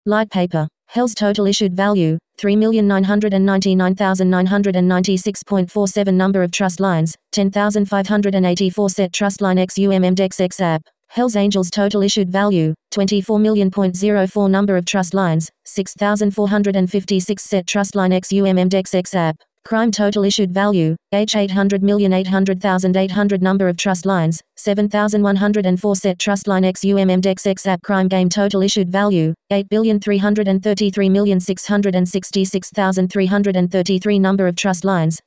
Light paper. Hell's total issued value, 3,999,996.47 number of trust lines, 10,584 set trust line x UMMDEX x app. Hell's Angels total issued value, 24,000,004 number of trust lines, 6,456 set trust line x UMMDEX x app. Crime total issued value, H800,800,800 number of trust lines, 7,104 set trust line x UMMDEX x app. Crime game total issued value, 8,333,666,333 number of trust lines,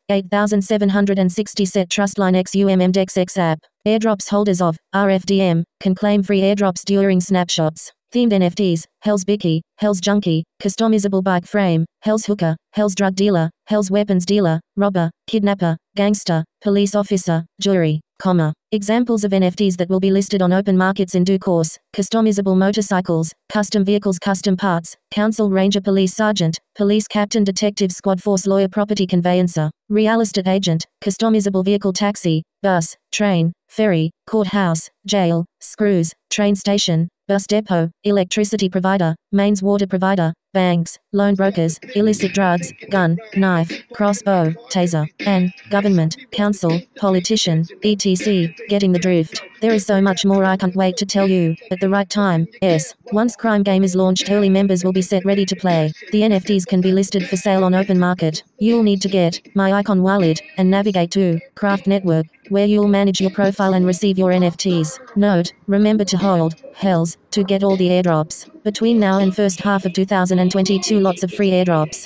8,760 set trust line x UMMDEX x app. Airdrops holders of RFDM can claim free airdrops during snapshots. Themed NFTs, Hell's Bikie, Hell's Junkie, Customizable Bike Frame, Hell's Hooker, Hell's Drug Dealer, Hell's Weapons Dealer, Robber, Kidnapper, Gangster, Police Officer, Jury, comma. Examples of NFTs that will be listed on open markets in due course: customizable motorcycles, custom vehicles, custom parts, council, ranger, police sergeant, police captain, detective, squad force, lawyer, property conveyancer, real estate agent, customizable vehicle, taxi, bus, train, ferry, courthouse, jail, screws, train station, bus depot, electricity provider, mains water provider, banks, loan brokers, illicit drugs, gun, knife, crossbow, taser, and government, council, politician, etc. Getting the drift. There is so much more I can't wait to tell you, at the right time. Yes, once Crime Game is launched, early members will be set ready to play. The NFTs can be listed for sale on open market. You'll need to get My Icon wallet and navigate to Craft Network, where you'll manage your profile and receive your NFTs. Note, remember to hold Hells to get all the airdrops. Between now and first half of 2022, lots of free airdrops,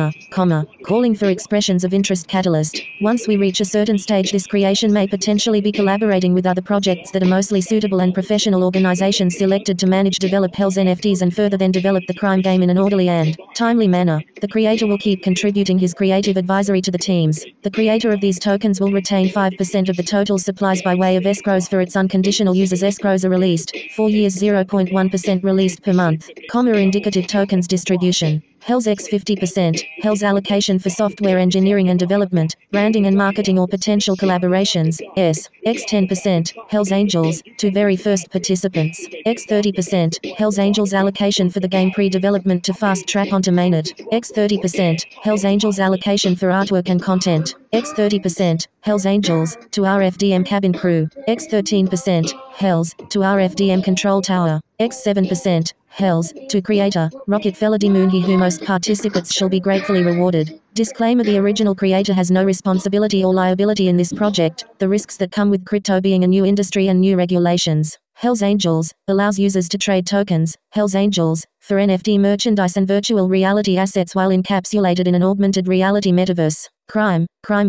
calling for expressions of interest catalyst. Once we reach a certain stage, this creation may potentially be collaborating with other projects that are mostly suitable and professional organizations selected to manage, develop Hell's NFTs and further then develop the crime game in an orderly and timely manner. The creator will keep contributing his creative advisory to the teams. The creator of these tokens will retain 5% of the total supplies by way of escrows for its unconditional users. Escrows are released, 4 years 0.1% released per month, indicative tokens distribution. Hell's X 50%, Hell's allocation for software engineering and development, branding and marketing or potential collaborations, S. X 10%, Hell's Angels, to very first participants. X 30%, Hell's Angels allocation for the game pre-development to fast track onto mainnet. X 30%, Hell's Angels allocation for artwork and content. X 30%, Hell's Angels, to RFDM cabin crew. X 13%, Hells, to RFDM control tower. X 7%, Hells, to creator, Rockefeller Moon. He who most participates shall be gratefully rewarded. Disclaimer: the original creator has no responsibility or liability in this project, the risks that come with crypto being a new industry and new regulations. Hell's Angels allows users to trade tokens, Hell's Angels, for NFT merchandise and virtual reality assets while encapsulated in an augmented reality metaverse. Crime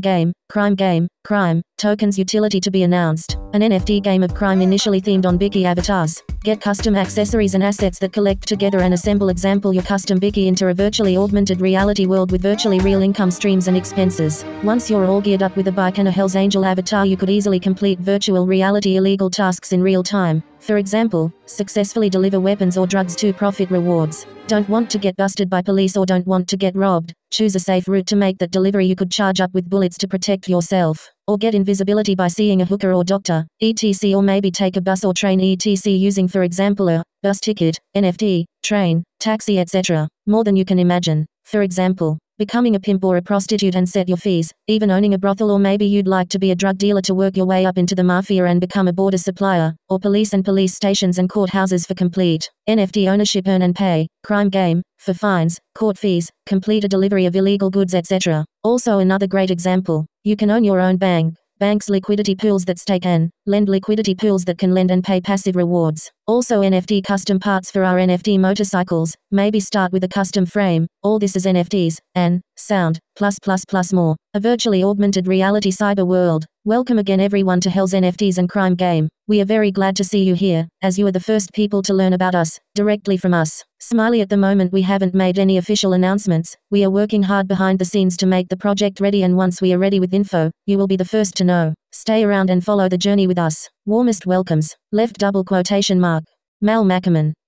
game, tokens utility to be announced. An NFT game of crime initially themed on Bikie avatars. Get custom accessories and assets that collect together and assemble. Example: your custom Bikie into a virtually augmented reality world with virtually real income streams and expenses. Once you're all geared up with a bike and a Hell's Angel avatar, you could easily complete virtual reality illegal tasks in real time. For example, successfully deliver weapons or drugs to profit rewards. Don't want to get busted by police or don't want to get robbed? Choose a safe route to make that delivery. You could charge up with bullets to protect yourself, or get invisibility by seeing a hooker or doctor, etc. Or maybe take a bus or train, etc. using, for example, a bus ticket, NFT, train, taxi, etc. More than you can imagine. For example, becoming a pimp or a prostitute and set your fees, even owning a brothel, or maybe you'd like to be a drug dealer to work your way up into the mafia and become a border supplier, or police and police stations and courthouses for complete NFT ownership. Earn and pay, crime game, for fines, court fees, complete a delivery of illegal goods, etc. Also another great example, you can own your own banks, liquidity pools that stake and lend, liquidity pools that can lend and pay passive rewards. Also NFT custom parts for our NFT motorcycles, maybe start with a custom frame. All this is NFTs, and sound, plus more. A virtually augmented reality cyber world. Welcome again everyone to Hell's NFTs and Crime Game. We are very glad to see you here, as you are the first people to learn about us, directly from us. Smiley: at the moment we haven't made any official announcements. We are working hard behind the scenes to make the project ready, and once we are ready with info, you will be the first to know. Stay around and follow the journey with us. Warmest welcomes. Left double quotation mark. Mal Mackerman.